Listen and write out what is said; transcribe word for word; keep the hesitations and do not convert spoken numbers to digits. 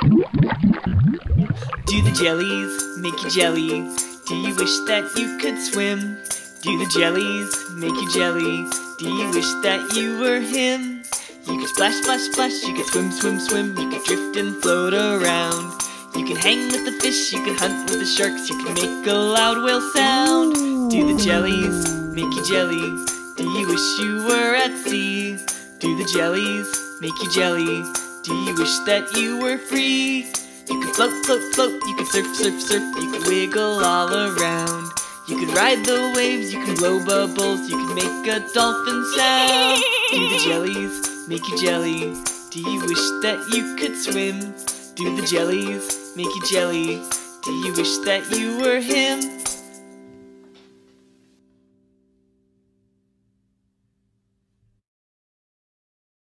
Do the jellies make you jelly? Do you wish that you could swim? Do the jellies make you jelly? Do you wish that you were him? You could splash, splash, splash, you could swim, swim, swim, you could drift and float around. You can hang with the fish, you can hunt with the sharks, you can make a loud whale sound. Do the jellies make you jelly? Do you wish you were at sea? Do the jellies make you jelly? Do you wish that you were free? You can float, float, float, you can surf, surf, surf, you can wiggle all around. You can ride the waves, you can blow bubbles, you can make a dolphin sound. Do the jellies make you jelly? Do you wish that you could swim? Do the jellies make you jelly? Do you wish that you were him?